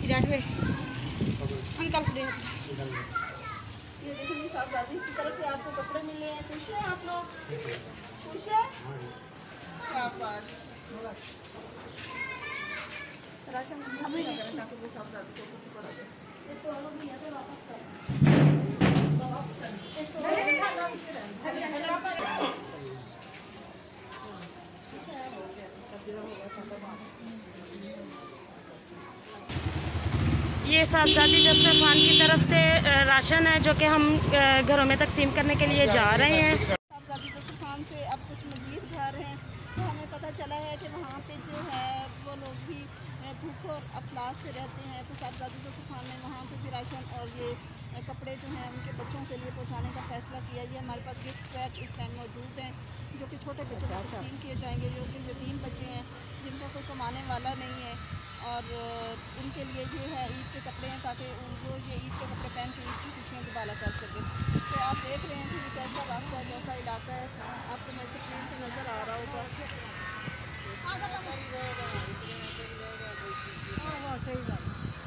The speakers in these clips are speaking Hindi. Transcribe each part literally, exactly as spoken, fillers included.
अंकल खड़े ये देखिए साहबजादी की तरफ से आपको कपड़े मिले हैं। खुश हैं आप लोग? खुश हैं? शाबाश। राशन हमें करें ताकि वो साहबजादी को कुछ पड़ा दे। इसको अलग नहीं है तो वापस कर। ये साहबजादी दस्तरखान खान की तरफ से राशन है जो कि हम घरों में तकसीम करने के लिए जा रहे हैं। साहबजादी दस्तरखान से अब कुछ मज़ीद घर हैं तो हमें पता चला है कि वहाँ पे जो है वो लोग भी भूख और अफलास से रहते हैं। तो साहबजादी दस्तरखान ने वहाँ पे भी राशन और ये कपड़े जो हैं उनके बच्चों के लिए पहुँचाने का फ़ैसला किया। ये हमारे पास गिफ्ट पैक इस टाइम मौजूद हैं जो कि छोटे बच्चों को तकसीम किए जाएंगे, जो कि यतीम बच्चे हैं जिनका कोई कमाने वाला नहीं है और उनके लिए जो है ईद के कपड़े हैं ताकि उनको ये ईद के कपड़े पहन के ईद की खुशियाँ दुबारा कर सकें। तो आप देख रहे हैं कि ये कैसा रास्ता है, कैसा इलाका है, आपको मेरे स्क्रीन से नज़र आ रहा होगा। हाँ हाँ सही बात।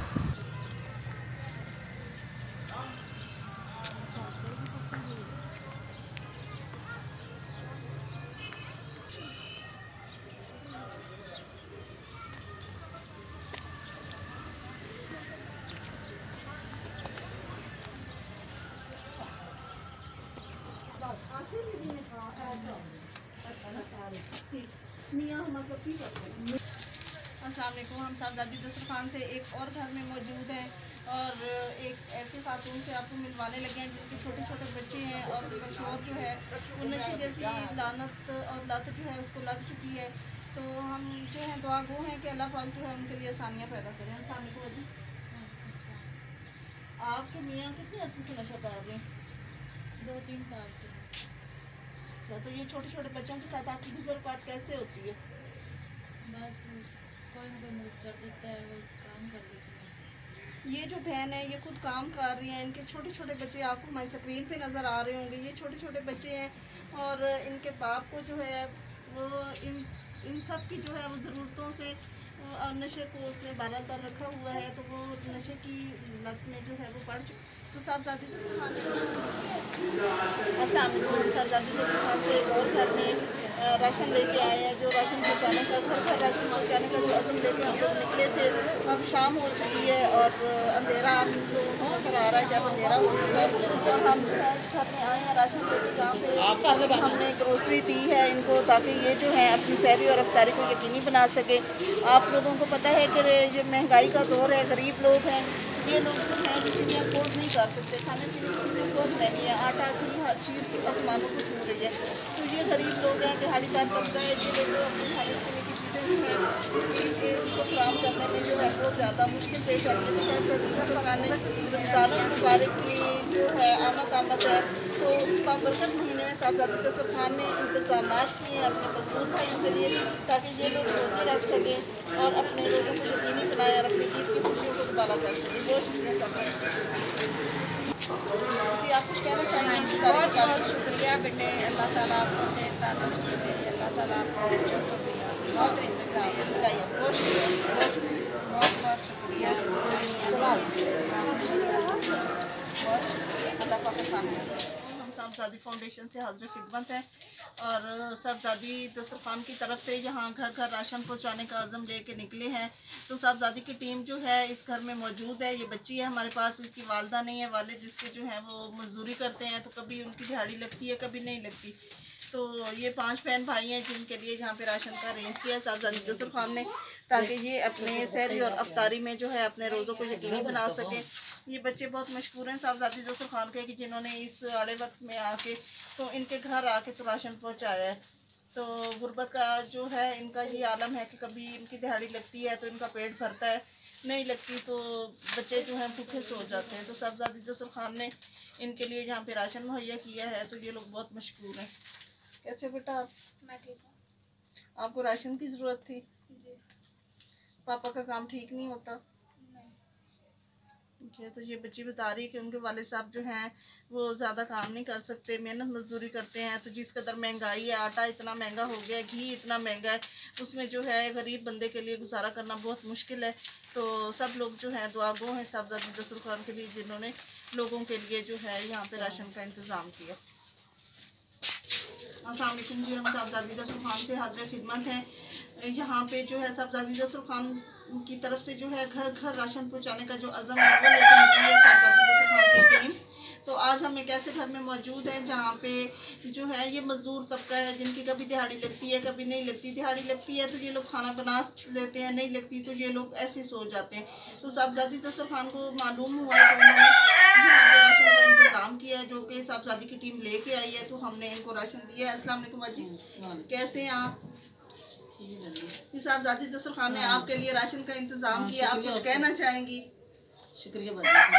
अस्सलाम वालेकुम। हम साहबजादी दस्तरखान से एक और घर में मौजूद हैं और एक ऐसे खातून से आपको मिलवाने लगे हैं जिनके छोटे छोटे बच्चे हैं और उनका शौहर जो है वो नशे जैसी लानत और लत जो है उसको लग चुकी है। तो हम जो है दुआ गो हैं कि अल्लाह पाक जो है उनके लिए आसानियाँ पैदा करें। अस्सलाम वालेकुम। आपके मियाँ कितने अर्से से नशा कर रहे हैं? दो तीन साल से। अच्छा, तो ये छोटे छोटे बच्चों के साथ आपकी गुजरपात कैसे होती है? बस कोई ना कोई मदद कर देता है, वो काम कर देती है। ये जो बहन है ये खुद काम कर रही हैं, इनके छोटे छोटे बच्चे आपको हमारी स्क्रीन पे नज़र आ रहे होंगे। ये छोटे छोटे बच्चे हैं और इनके बाप को जो है वो इन इन सब की जो है वो ज़रूरतों से और नशे को उसने बारदार रखा हुआ है तो वो नशे की लत में जो है वो पड़ चुकी। तो साहबजादी दस्तरखान से साहबजादी दस्तरखान से एक और घर में राशन लेके आए हैं जो राशन पहुँचाने का घर घर राशन पहुँचाने का जो अज़म लेके हम लोग निकले थे। अब शाम हो चुकी है और अंधेरा आप लोगों को नजर आ रहा है। जब अंधेरा हो चुका है तो हम जो है इस घर में आए हैं राशन लेके, जहाँ पे हमने ग्रोसरी दी है इनको ताकि ये जो है अपनी सहरी और अफसारी को यकीनी बना सके। आप लोगों को पता है कि ये महंगाई का दौर है, गरीब लोग हैं, ये लोग जो हैं ये चीज़ें अफोर्ड नहीं कर सकते, खाने पीने की चीज़ें बहुत महंगी है, आटा घी हर चीज़ आसमानों को छू रही है। तो ये गरीब लोग हैं, दिहाड़ीदार तबका है, ये लोग अपनी खाने पीने की चीज़ें जो है इनको फराम करने में जो है बहुत ज़्यादा मुश्किल पेश आती है। तो साहबजादी सरकार ने रमज़ान मुबारक की जो है आमद आमद है तो इस बाबरकत महीने में साहबजादी दस्तरखान ने इंतजाम किए हैं अपने मजदूर भाइयों के लिए ताकि ये लोग रोज़ी रख सकें और अपने लोगों को यकीनी बनाए और अपनी ईद की खुशियों को दुबारा कर सकें। बहुत शुक्रिया साहब जी, आप कुछ कहना चाहेंगे? बहुत बहुत शुक्रिया बेटे, अल्लाह ताला आपको सेहत तंदुरुस्ती दे, अल्लाह ताला आपको बच्चों से भी बहुत रिज़्क़ दे। बहुत शुक्रिया, बहुत शुक्रिया, बहुत बहुत शुक्रिया। अल्लाह पाक आसान करे। हम साहबजादी फाउंडेशन से हाज़िर खिदमत है और साहबजादी दस्तरखान की तरफ से यहाँ घर घर राशन पहुँचाने का अज़म लेके निकले हैं। तो साहबजादी की टीम जो है इस घर में मौजूद है। ये बच्ची है हमारे पास, इसकी वालदा नहीं है, वालिद इसके जो हैं वो मजदूरी करते हैं तो कभी उनकी दिहाड़ी लगती है कभी नहीं लगती। तो ये पांच बहन भाई हैं जिनके लिए यहाँ पे राशन का अरेंज किया साहबजादी दस्तरखान ने ताकि ये अपने सहरी और अफ्तारी में जो है अपने रोज़ों को यकीनी बना सकें। ये बच्चे बहुत मशहूर हैं साहबजादी दस्तरखान के कि जिन्होंने इस आड़े वक्त में आके तो इनके घर आके तो राशन पहुँचाया है। तो गुर्बत का जो है इनका ये आलम है कि कभी इनकी दिहाड़ी लगती है तो इनका पेट भरता है, नहीं लगती तो बच्चे जो हैं भूखे सो जाते हैं। तो साहबजादी दस्तरखान ने इनके लिए यहाँ पे राशन मुहैया किया है तो ये लोग बहुत मशहूर हैं। कैसे बेटा आप? मैं ठीक हूँ। आपको राशन की ज़रूरत थी? जी। पापा का काम ठीक नहीं होता? नहीं। ठीक, तो ये बच्ची बता रही है कि उनके वाले साहब जो हैं वो ज़्यादा काम नहीं कर सकते, मेहनत मजदूरी करते हैं। तो जिस कदर महंगाई है, आटा इतना महंगा हो गया है, घी इतना महंगा है, उसमें जो है गरीब बंदे के लिए गुजारा करना बहुत मुश्किल है। तो सब लोग जो है दुआ गो हैं साहबजादी दस्तरखान खान के लिए, जिन्होंने लोगों के लिए जो है यहाँ पे राशन का इंतज़ाम किया। अस्सलाम वालेकुम जी, हम साहबजादी दस्तरखान खान से हाजिर खिदमत हैं। यहाँ पे जो है साहबजादी दस्तरखान खान की तरफ से जो है घर घर राशन पहुँचाने का जो अज़म है वो लेकर निकली है साहबजादी दस्तरखान खान की टीम। तो आज हम एक ऐसे घर में मौजूद हैं जहाँ पे जो है ये मज़दूर तबका है, जिनकी कभी दिहाड़ी लगती है कभी नहीं लगती। दिहाड़ी लगती है तो ये लोग खाना बना लेते हैं, नहीं लगती तो ये लोग ऐसे सो जाते हैं। तो साहबजादी दस्तरखान खान को मालूम हुआ है तो उन्होंने यहाँ पे राशन का इंतज़ाम किया है, जो कि साहबजादी की टीम लेके आई है। तो हमने इनको राशन दिया है। अस्सलाम वालेकुम बाजी, कैसे हैं आप? साहबजादी दस्तरखान ने आपके लिए राशन का इंतज़ाम किया, आप कुछ कहना चाहेंगी? शुक्रिया बाजी,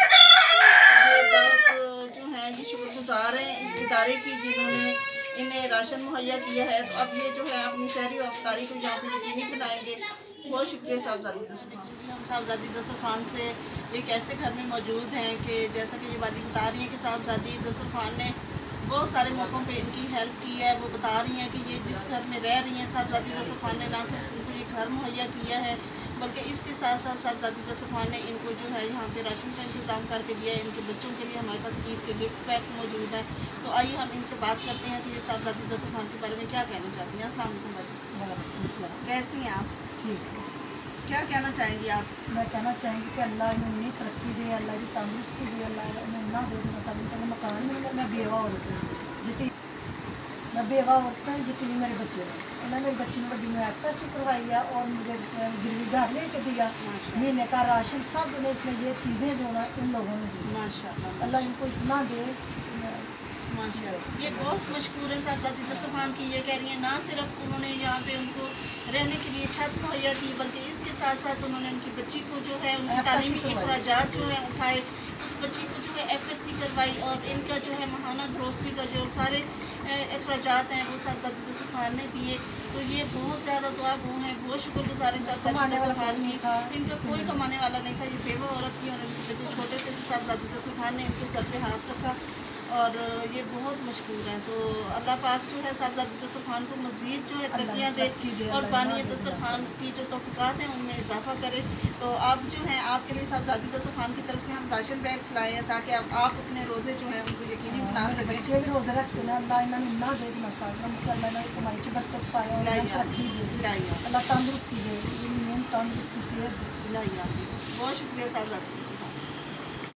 ये बहुत जो है ये शुक्रगुजार हैं इस इदारे की जिन्होंने इन्हें राशन मुहैया किया है। तो अब ये जो है अपनी सहरी और अफ्तारी को यहाँ पे यकीनी बनाएंगे। बहुत शुक्रिया साहबजादी दस्तरखान। हम साहबजादी दस्तरखान से एक ऐसे घर में मौजूद हैं कि जैसा कि ये वाली बता रही हैं कि साहबजादी दस्तरखान ने बहुत सारे मौक़ों पे इनकी हेल्प की है। वो बता रही हैं कि ये जिस घर में रह रही हैं साहबजादी दस्तरखान ने ना सिर्फ उनको ये घर मुहैया किया है, बल्कि इसके साथ साथ साहबजादी दस्तरखान ने इनको जो है यहाँ पे राशन का इंतज़ाम करके दिया है। इनके बच्चों के लिए हमारे पास ईद के गिफ्ट पैक मौजूद है। तो आइए हम इनसे बात करते हैं कि ये साहबजादी दस्तरखान के बारे में क्या कहना चाहती हैं। अस्सलाम वालेकुम बाजी, कैसी हैं आप? ठीक, क्या कहना चाहेंगी आप? मैं कहना चाहेंगी कि अल्लाह इन्हें उन्नी तरक्की दे, अल्लाह की तंदुरुस्ती दे, अल्लाह इन्हें ना दे देना सब इनको मकान मिल गया। मैं बेवा औरत हूँ, जितनी मैं बेवा औरत हूँ, जितनी मेरे बच्चे हैं। उन्होंने मेरे बच्ची ने बड़ी में एफ एस सी करवाई है और मुझे गिरवी घर ले के दिया, महीने का राशन सब उन्हें इसने ये चीज़ें जो ना इन लोगों ने दी। माशाल्लाह, अल्लाह इनको इतना दे। माशाल्लाह, ये बहुत मशहूर है साहबजादी दस्तरखान की। ये कह रही हैं ना सिर्फ उन्होंने यहाँ पे उनको रहने के लिए छत मुहैया की, बल्कि इसके साथ साथ उन्होंने उनकी बच्ची को जो है उनकी तालीमी अखराजात जो है उठाए, उस बच्ची को जो है एफ एस सी करवाई और इनका जो है महाना ग्रोसरी का जो सारे अखराजात हैं वो साहबजादी दस्तरखान ने दिए। तो ये बहुत ज़्यादा दुआ गो हैं, बहुत शुक्रगुजार हैं साहबजादी दस्तरखान की। इनका कोई कमाने वाला नहीं था, ये बेवा औरत थी और इनके बच्चे छोटे थे। तो साहबजादी दस्तरखान ने इनके सर पे हाथ रखा और ये बहुत मशहूर हैं। तो अल्लाह पाक जो है साहबजादी दस्तरखान को मज़ीद जो है तरक्कियाँ दे और बानी दस्तरखान की जो तौफ़ीक़ात हैं उनमें इजाफा करे। तो आप जो हैं आपके लिए साहबजादी दस्तरखान की तरफ से हम राशन बैग्स लाए हैं ताकि आप, आप अपने रोज़े जो हैं उनको यकीनी बना सकें। बच्चे भी रोज़े रखते हैं, अल्लाह इन्होंने ना दे देना साल अल्लाह ने कमाई च बरकत पाए और तरक्की दे, अल्लाह तंदुरुस्ती दे, मेन तंदुरुस्ती सेहत दे। बहुत शुक्रिया साहबजादी।